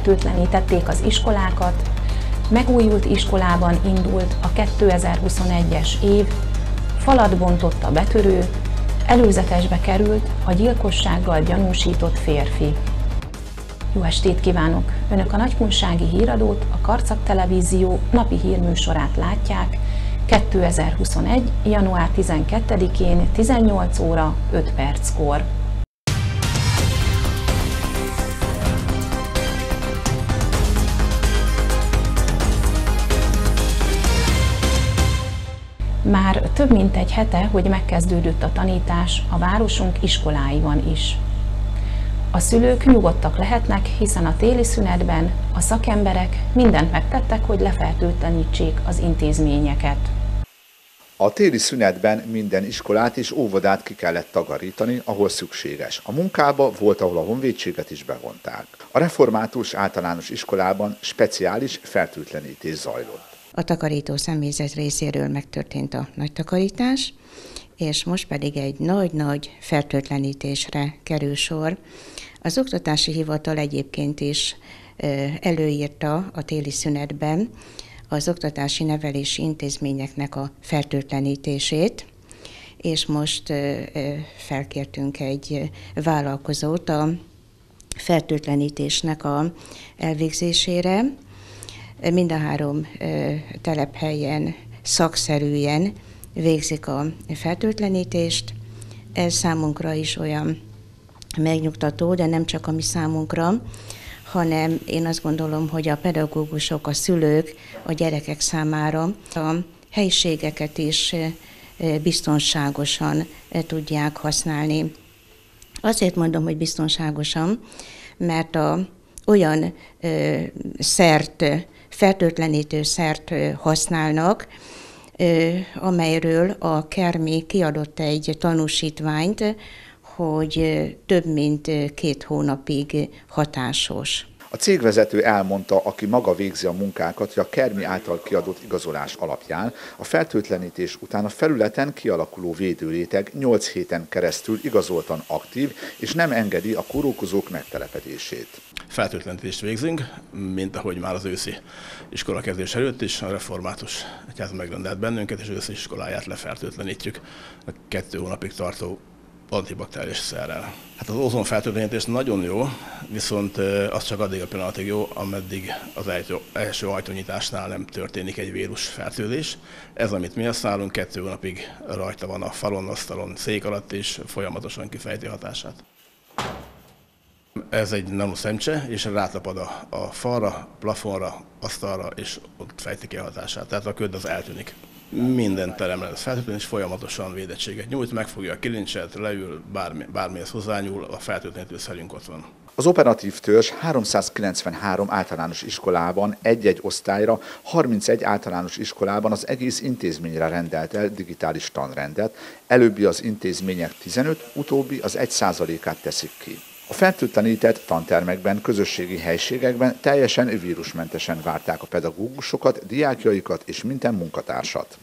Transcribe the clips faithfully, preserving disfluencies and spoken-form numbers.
lefertőtlenítették az iskolákat, megújult iskolában indult a kétezer-huszonegyes év, falat bontott a betörő, előzetesbe került a gyilkossággal gyanúsított férfi. Jó estét kívánok! Önök a Nagykunsági Híradót, a Karcag Televízió napi hírműsorát látják kétezer-huszonegy. január tizenkettedikén tizennyolc óra öt perckor. Már több mint egy hete, hogy megkezdődött a tanítás a városunk iskoláiban is. A szülők nyugodtak lehetnek, hiszen a téli szünetben a szakemberek mindent megtettek, hogy lefertőtlenítsék az intézményeket. A téli szünetben minden iskolát és óvodát ki kellett takarítani, ahol szükséges. A munkába volt, ahol a honvédséget is bevonták. A református általános iskolában speciális fertőtlenítés zajlott. A takarító személyzet részéről megtörtént a nagy takarítás, és most pedig egy nagy-nagy fertőtlenítésre kerül sor. Az Oktatási Hivatal egyébként is előírta a téli szünetben az oktatási nevelési intézményeknek a fertőtlenítését, és most felkértünk egy vállalkozót a fertőtlenítésnek a elvégzésére. Mind a három telephelyen szakszerűen végzik a fertőtlenítést. Ez számunkra is olyan megnyugtató, de nem csak a mi számunkra, hanem én azt gondolom, hogy a pedagógusok, a szülők, a gyerekek számára a helyiségeket is biztonságosan tudják használni. Azért mondom, hogy biztonságosan, mert a, olyan ö, szert, fertőtlenítő szert használnak, amelyről a Kermi kiadott egy tanúsítványt, hogy több mint két hónapig hatásos. A cégvezető elmondta, aki maga végzi a munkákat, hogy a Kermi által kiadott igazolás alapján a fertőtlenítés után a felületen kialakuló védőréteg nyolc héten keresztül igazoltan aktív, és nem engedi a kórokozók megtelepedését. Fertőtlenítést végzünk, mint ahogy már az őszi iskolakezdés előtt is, a református egyház megrendelt bennünket, és őszi iskoláját lefertőtlenítjük a kettő hónapig tartó antibakteriális szerrel. Hát az ozonfertőtlenítés nagyon jó, viszont az csak addig a pillanatig jó, ameddig az első ajtónyitásnál nem történik egy vírusfertőzés. Ez, amit mi használunk, kettő hónapig rajta van a falon, asztalon, szék alatt, és folyamatosan kifejti hatását. Ez egy nanoszemcse, és rátapad a, a falra, plafonra, asztalra, és ott fejti ki a hatását. Tehát a köd az eltűnik. Minden teremre lesz fertőtlen, és folyamatosan védettséget nyújt, megfogja a kilincset, leül, bármi, bármihez hozzányúl, a fertőtlenítőszerünk ott van. Az operatív törzs háromszázkilencvenhárom általános iskolában egy-egy osztályra, harmincegy általános iskolában az egész intézményre rendelt el digitális tanrendet, előbbi az intézmények tizenöt, utóbbi az egy százalékát teszik ki. A fertőtlenített tantermekben, közösségi helységekben teljesen vírusmentesen várták a pedagógusokat, diákjaikat és minden munkatársat.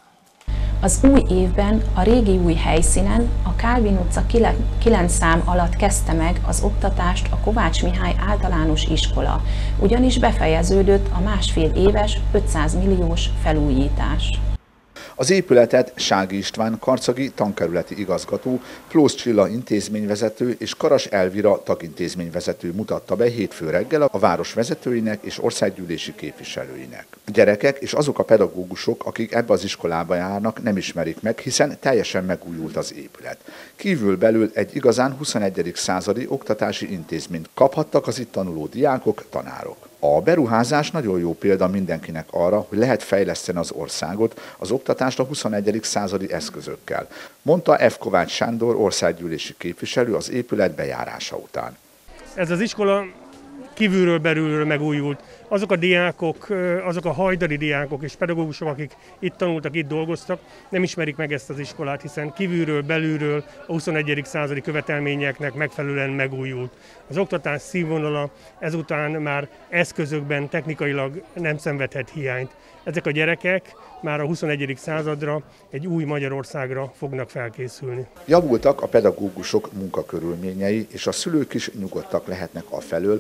Az új évben a régi új helyszínen, a Kálvin utca kilenc szám alatt kezdte meg az oktatást a Kovács Mihály általános iskola, ugyanis befejeződött a másfél éves ötszáz milliós felújítás. Az épületet Sági István karcagi tankerületi igazgató, Plósz Csilla intézményvezető és Karas Elvira tagintézményvezető mutatta be hétfő reggel a város vezetőinek és országgyűlési képviselőinek. A gyerekek és azok a pedagógusok, akik ebbe az iskolába járnak, nem ismerik meg, hiszen teljesen megújult az épület. Kívül-belül egy igazán huszonegyedik századi oktatási intézményt kaphattak az itt tanuló diákok, tanárok. A beruházás nagyon jó példa mindenkinek arra, hogy lehet fejleszteni az országot, az oktatást a huszonegyedik századi eszközökkel, mondta F. Kovács Sándor országgyűlési képviselő az épület bejárása után. Ez az iskola kívülről belülről megújult. Azok a diákok, azok a hajdari diákok és pedagógusok, akik itt tanultak, itt dolgoztak, nem ismerik meg ezt az iskolát, hiszen kívülről, belülről a huszonegyedik századi követelményeknek megfelelően megújult. Az oktatás színvonala ezután már eszközökben technikailag nem szenvedhet hiányt. Ezek a gyerekek már a huszonegyedik századra, egy új Magyarországra fognak felkészülni. Javultak a pedagógusok munkakörülményei, és a szülők is nyugodtak lehetnek afelől, hogy a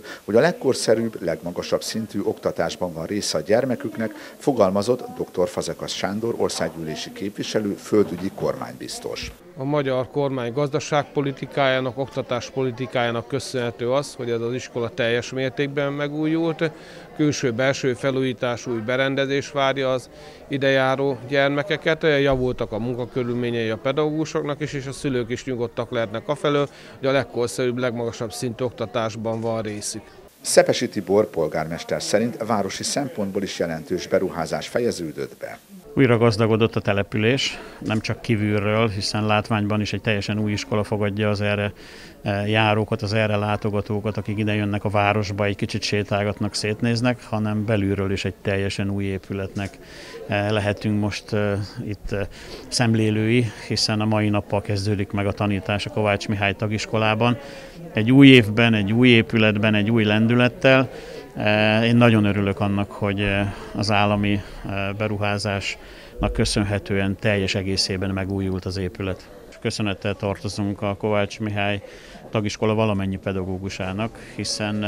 legkorszerűbb, legmagasabb szintű oktatásban van része a gyermeküknek, fogalmazott dr. Fazekas Sándor országgyűlési képviselő, földügyi kormánybiztos. A magyar kormány gazdaságpolitikájának, oktatáspolitikájának köszönhető az, hogy ez az iskola teljes mértékben megújult, külső-belső felújítás, új berendezés várja az idejáró gyermekeket, javultak a munkakörülményei a pedagógusoknak is, és a szülők is nyugodtak lehetnek afelől, hogy a legkorszerűbb, legmagasabb szintű oktatásban van részük. Szepesi Tibor polgármester szerint városi szempontból is jelentős beruházás fejeződött be. Újra gazdagodott a település, nem csak kívülről, hiszen látványban is egy teljesen új iskola fogadja az erre járókat, az erre látogatókat, akik ide jönnek a városba, egy kicsit sétálgatnak, szétnéznek, hanem belülről is egy teljesen új épületnek lehetünk most itt szemlélői, hiszen a mai nappal kezdődik meg a tanítás a Kovács Mihály Tagiskolában. Egy új évben, egy új épületben, egy új lendülettel. Én nagyon örülök annak, hogy az állami beruházásnak köszönhetően teljes egészében megújult az épület. Köszönettel tartozunk a Kovács Mihály Tagiskola valamennyi pedagógusának, hiszen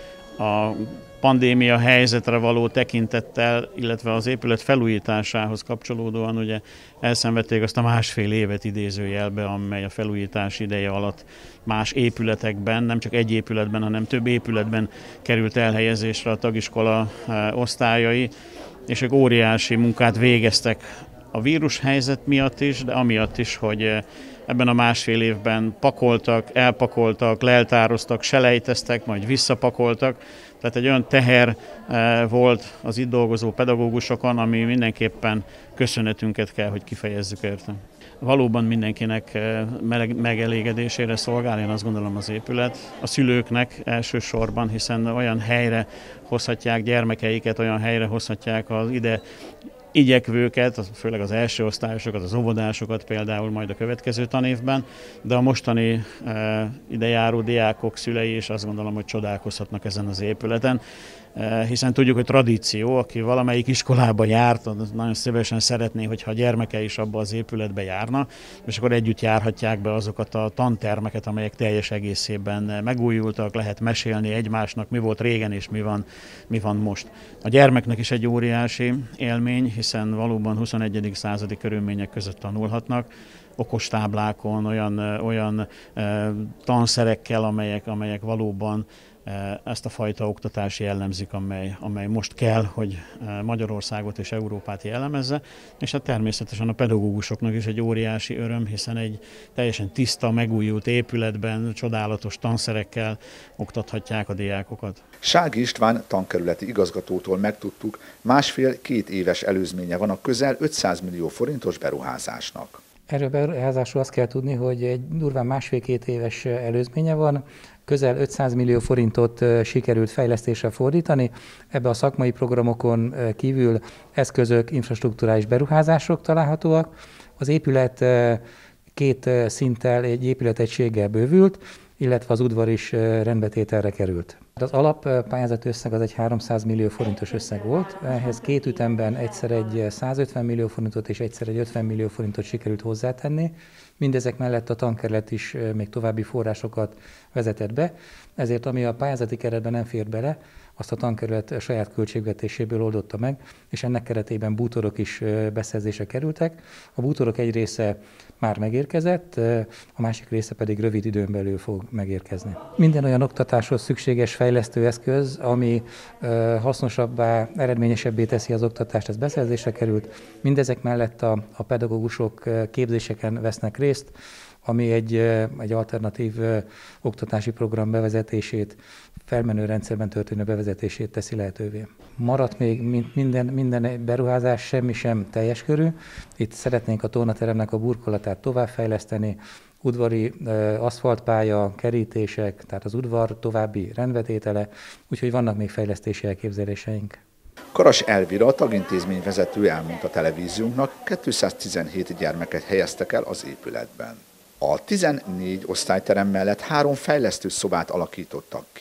a pandémia helyzetre való tekintettel, illetve az épület felújításához kapcsolódóan ugye elszenvedték azt a másfél évet idézőjelbe, amely a felújítás ideje alatt más épületekben, nem csak egy épületben, hanem több épületben került elhelyezésre a tagiskola osztályai, és ők óriási munkát végeztek a vírushelyzet miatt is, de amiatt is, hogy ebben a másfél évben pakoltak, elpakoltak, leltároztak, selejteztek, majd visszapakoltak. Tehát egy olyan teher volt az itt dolgozó pedagógusokon, ami mindenképpen köszönetünket kell, hogy kifejezzük érte. Valóban mindenkinek megelégedésére szolgál, én azt gondolom az épület. A szülőknek elsősorban, hiszen olyan helyre hozhatják gyermekeiket, olyan helyre hozhatják az ide igyekvőket, főleg az első osztályosokat, az óvodásokat például majd a következő tanévben, de a mostani e, idejáró diákok szülei is azt gondolom, hogy csodálkozhatnak ezen az épületen, e, hiszen tudjuk, hogy tradíció, aki valamelyik iskolába járt, az nagyon szívesen szeretné, hogyha a gyermeke is abba az épületbe járna, és akkor együtt járhatják be azokat a tantermeket, amelyek teljes egészében megújultak, lehet mesélni egymásnak, mi volt régen és mi van, mi van most. A gyermeknek is egy óriási élmény, hiszen valóban huszonegyedik századi körülmények között tanulhatnak, okostáblákon, olyan, olyan e, tanszerekkel, amelyek, amelyek valóban e, ezt a fajta oktatást jellemzik, amely, amely most kell, hogy Magyarországot és Európát jellemezze, és hát természetesen a pedagógusoknak is egy óriási öröm, hiszen egy teljesen tiszta, megújult épületben, csodálatos tanszerekkel oktathatják a diákokat. Sági István tankerületi igazgatótól megtudtuk, másfél-két éves előzménye van a közel ötszáz millió forintos beruházásnak. Erről beruházásról azt kell tudni, hogy egy durván másfél-két éves előzménye van, közel ötszáz millió forintot sikerült fejlesztésre fordítani. Ebbe a szakmai programokon kívül eszközök, infrastrukturális beruházások találhatóak. Az épület két szinttel, egy épületegységgel bővült, illetve az udvar is rendbetételre került. Az alappályázati összeg az egy háromszáz millió forintos összeg volt, ehhez két ütemben egyszer egy százötven millió forintot és egyszer egy ötven millió forintot sikerült hozzátenni. Mindezek mellett a tankerület is még további forrásokat vezetett be, ezért ami a pályázati keretben nem fér bele, azt a tankerület saját költségvetéséből oldotta meg, és ennek keretében bútorok is beszerzésre kerültek. A bútorok egy része már megérkezett, a másik része pedig rövid időn belül fog megérkezni. Minden olyan oktatáshoz szükséges fejlesztőeszköz, ami hasznosabbá, eredményesebbé teszi az oktatást, ez beszerzésre került. Mindezek mellett a, a pedagógusok képzéseken vesznek részt, ami egy, egy alternatív oktatási program bevezetését, felmenő rendszerben történő bevezetését teszi lehetővé. Maradt még minden, minden beruházás, semmi sem teljes körű. Itt szeretnénk a tornateremnek a burkolatát továbbfejleszteni, udvari aszfaltpálya, kerítések, tehát az udvar további rendbetétele, úgyhogy vannak még fejlesztési elképzeléseink. Karas Elvira, tagintézmény vezető elmondta televíziónknak, kétszáztizenhét gyermeket helyeztek el az épületben. A tizennégy osztályterem mellett három fejlesztő szobát alakítottak ki.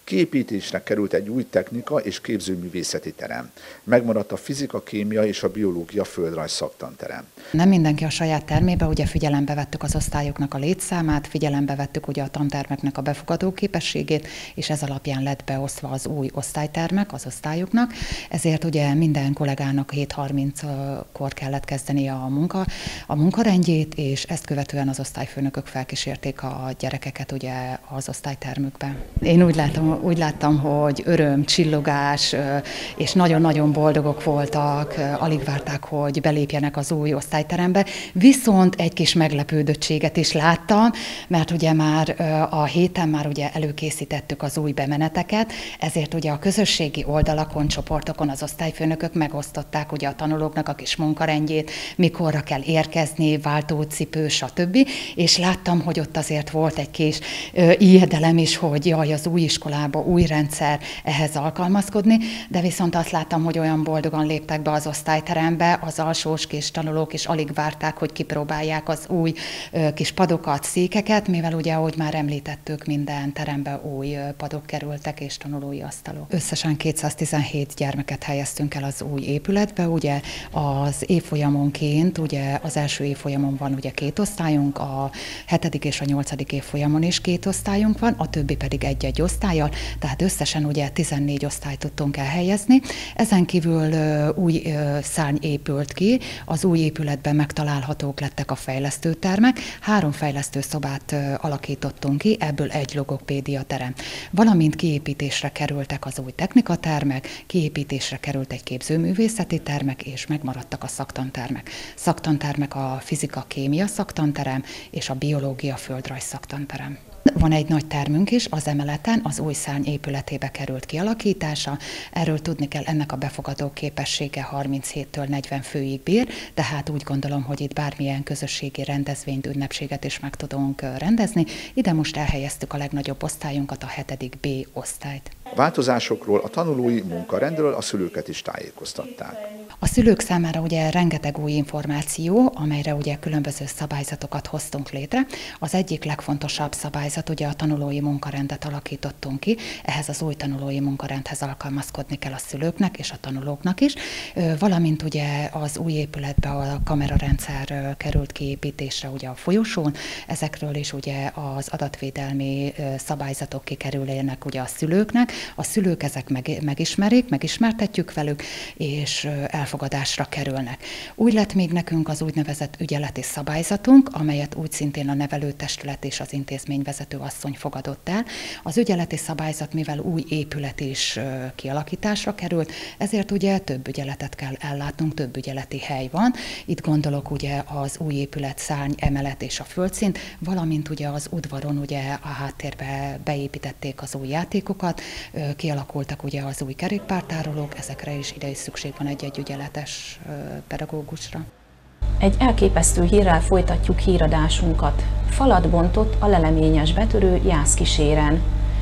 Kiépítésre került egy új technika és képzőművészeti terem. Megmaradt a fizika, kémia és a biológia földrajz szaktanterem. Nem mindenki a saját termébe, ugye figyelembe vettük az osztályoknak a létszámát, figyelembe vettük ugye a tantermeknek a befogadó képességét, és ez alapján lett beosztva az új osztálytermek az osztályoknak. Ezért ugye minden kollégának hét harminckor kellett kezdeni a munka, a munkarendjét, és ezt követően az osztályfőnökök felkísérték a gyerekeket ugye az osztálytermükbe. Én úgy látom, úgy láttam, hogy öröm, csillogás, és nagyon-nagyon boldogok voltak, alig várták, hogy belépjenek az új osztályterembe, viszont egy kis meglepődöttséget is láttam, mert ugye már a héten már ugye előkészítettük az új bemeneteket, ezért ugye a közösségi oldalakon, csoportokon az osztályfőnökök megosztották ugye a tanulóknak a kis munkarendjét, mikorra kell érkezni, váltócipő, stb. És láttam, hogy ott azért volt egy kis ijedelem is, hogy jaj, az új iskolába, új rendszer, ehhez alkalmazkodni, de viszont azt láttam, hogy olyan boldogan léptek be az osztályterembe, az alsós kis tanulók is alig várták, hogy kipróbálják az új kis padokat, székeket, mivel ugye, ahogy már említettük, minden terembe új padok kerültek és tanulói asztalok. Összesen kétszáztizenhét gyermeket helyeztünk el az új épületbe, ugye az évfolyamonként, ugye az első évfolyamon van ugye két osztályunk, a hetedik és a nyolcadik évfolyamon is két osztályunk van, a többi pedig egy-egy osztályal, tehát összesen ugye tizennégy osztályt tudtunk elhelyezni. Ezen kívül új szárny épült ki, az új épületben megtalálhatók lettek a fejlesztőtermek, három fejlesztőszobát alakítottunk ki, ebből egy logopédia terem. Valamint kiépítésre kerültek az új technikatermek, kiépítésre került egy képzőművészeti termek, és megmaradtak a szaktantermek. Szaktantermek a fizika-kémia szaktanterem és a biológia földrajz szaktanterem. Van egy nagy termünk is, az emeleten az új szárny épületébe került kialakítása. Erről tudni kell, ennek a befogadó képessége harminchéttől negyven főig bír, tehát úgy gondolom, hogy itt bármilyen közösségi rendezvényt, ünnepséget is meg tudunk rendezni. Ide most elhelyeztük a legnagyobb osztályunkat, a hetedik B osztályt. Változásokról, a tanulói munkarendről a szülőket is tájékoztatták. A szülők számára ugye rengeteg új információ, amelyre ugye különböző szabályzatokat hoztunk létre. Az egyik legfontosabb szabályzat, ugye a tanulói munkarendet alakítottunk ki, ehhez az új tanulói munkarendhez alkalmazkodni kell a szülőknek és a tanulóknak is, valamint ugye az új épületbe a kamerarendszer került kiépítésre ugye a folyosón, ezekről is ugye az adatvédelmi szabályzatok kikerülnének ugye a szülőknek, a szülők ezek meg, megismerik, megismertetjük velük, és elfogadásra kerülnek. Úgy lett még nekünk az úgynevezett ügyeleti szabályzatunk, amelyet úgy szintén a nevelőtestület és az intézményvezető asszony fogadott el. Az ügyeleti szabályzat, mivel új épület is kialakításra került, ezért ugye több ügyeletet kell ellátnunk, több ügyeleti hely van. Itt gondolok ugye az új épület szárny, emelet és a földszint, valamint ugye az udvaron ugye a háttérbe beépítették az új játékokat, kialakultak ugye az új kerékpártárolók, ezekre is ide is szükség van egy-egy ügyeletes pedagógusra. Egy elképesztő hírrel folytatjuk híradásunkat. Falat bontott a leleményes betörő Jászkíséren.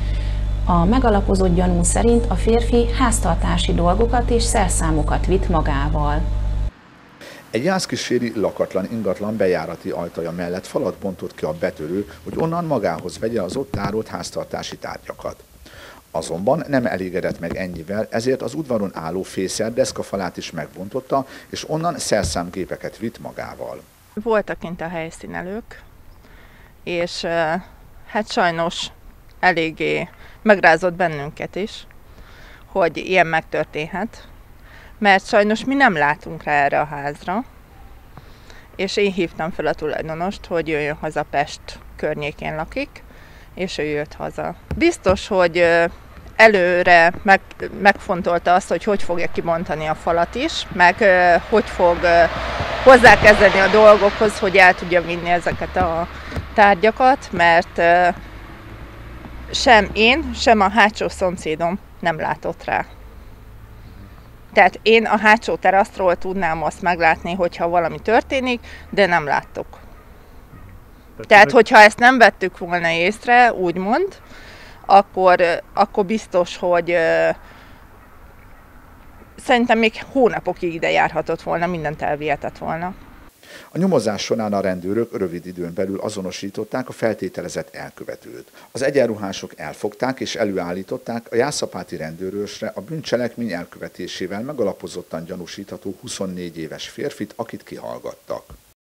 A megalapozott gyanú szerint a férfi háztartási dolgokat és szerszámokat vitt magával. Egy jászkíséri lakatlan ingatlan bejárati ajtaja mellett falat bontott ki a betörő, hogy onnan magához vegye az ott tárolt háztartási tárgyakat. Azonban nem elégedett meg ennyivel, ezért az udvaron álló fészer deszkafalát is megbontotta, és onnan szerszámgépeket vitt magával. Voltak kint a helyszínelők, és hát sajnos eléggé megrázott bennünket is, hogy ilyen megtörténhet, mert sajnos mi nem látunk rá erre a házra, és én hívtam fel a tulajdonost, hogy jöjjön haza, Pest környékén lakik, és ő jött haza. Biztos, hogy előre meg, megfontolta azt, hogy hogy fogja kibontani a falat is, meg hogy fog hozzákezdeni a dolgokhoz, hogy el tudja vinni ezeket a tárgyakat, mert sem én, sem a hátsó szomszédom nem látott rá. Tehát én a hátsó terasztról tudnám azt meglátni, hogyha valami történik, de nem láttuk. Tehát, hogyha ezt nem vettük volna észre, úgymond, akkor, akkor biztos, hogy uh, szerintem még hónapokig ide járhatott volna, mindent elvihetett volna. A nyomozás során a rendőrök rövid időn belül azonosították a feltételezett elkövetőt. Az egyenruhások elfogták és előállították a jászapáti rendőrőrsre a bűncselekmény elkövetésével megalapozottan gyanúsítható huszonnégy éves férfit, akit kihallgattak.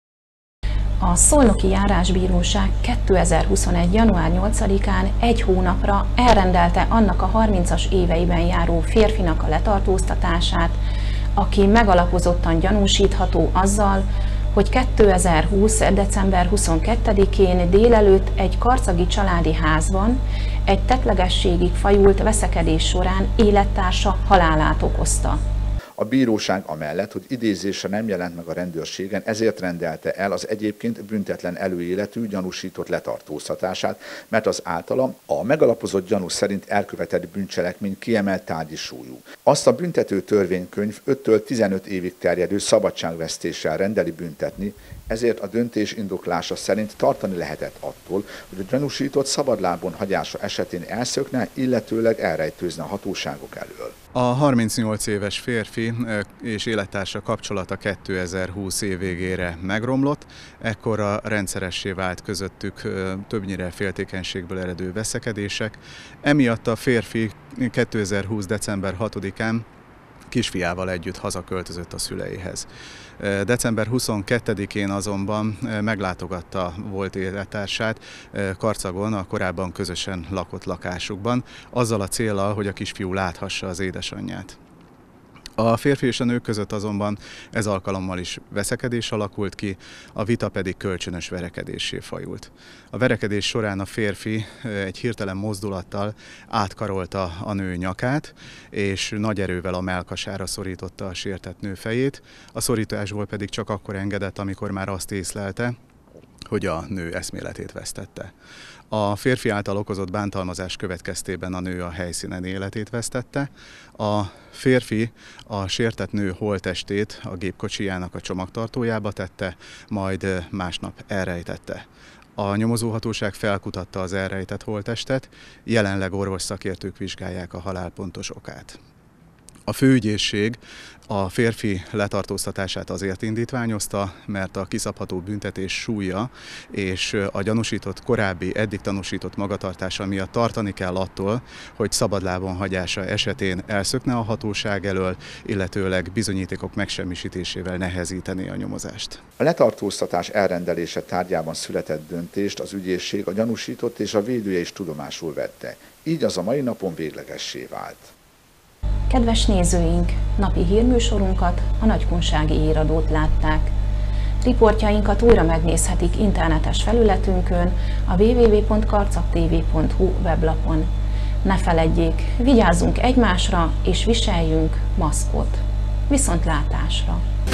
A Szolnoki Járásbíróság kétezer-huszonegy. január nyolcadikán egy hónapra elrendelte annak a harmincas éveiben járó férfinak a letartóztatását, aki megalapozottan gyanúsítható azzal, hogy kétezer-húsz. december huszonkettedikén délelőtt egy karcagi családi házban egy tettlegességig fajult veszekedés során élettársa halálát okozta. A bíróság amellett, hogy idézésre nem jelent meg a rendőrségen, ezért rendelte el az egyébként büntetlen előéletű gyanúsított letartóztatását, mert az általa a megalapozott gyanú szerint elkövetett bűncselekmény kiemelt tárgyi súlyú. Azt a büntető törvénykönyv öttől tizenöt évig terjedő szabadságvesztéssel rendeli büntetni, ezért a döntés indoklása szerint tartani lehetett attól, hogy a gyanúsított szabadlábon hagyása esetén elszökne, illetőleg elrejtőzne a hatóságok elől. A harmincnyolc éves férfi és élettársa kapcsolata kétezer-húsz év végére megromlott, ekkora rendszeressé vált közöttük többnyire féltékenységből eredő veszekedések. Emiatt a férfi kétezer-húsz. december hatodikán kisfiával együtt hazaköltözött a szüleihez. december huszonkettedikén azonban meglátogatta volt élettársát Karcagon, a korábban közösen lakott lakásukban, azzal a céllal, hogy a kisfiú láthassa az édesanyját. A férfi és a nők között azonban ez alkalommal is veszekedés alakult ki, a vita pedig kölcsönös verekedéssé fajult. A verekedés során a férfi egy hirtelen mozdulattal átkarolta a nő nyakát, és nagy erővel a mellkasára szorította a sértett nő fejét, a szorításból pedig csak akkor engedett, amikor már azt észlelte, hogy a nő eszméletét vesztette. A férfi által okozott bántalmazás következtében a nő a helyszínen életét vesztette. A férfi a sértett nő holttestét a gépkocsijának a csomagtartójába tette, majd másnap elrejtette. A nyomozóhatóság felkutatta az elrejtett holttestet, jelenleg orvosszakértők vizsgálják a halál pontos okát. A főügyészség a férfi letartóztatását azért indítványozta, mert a kiszabható büntetés súlya és a gyanúsított korábbi, eddig tanúsított magatartása miatt tartani kell attól, hogy szabadlábon hagyása esetén elszökne a hatóság elől, illetőleg bizonyítékok megsemmisítésével nehezítené a nyomozást. A letartóztatás elrendelése tárgyában született döntést az ügyészség, a gyanúsított és a védője is tudomásul vette. Így az a mai napon véglegessé vált. Kedves nézőink, napi hírműsorunkat, a Nagykunsági Híradót látták. Riportjainkat újra megnézhetik internetes felületünkön, a double-u double-u double-u pont karcagtv pont hu weblapon. Ne feledjék, vigyázzunk egymásra és viseljünk maszkot. Viszontlátásra!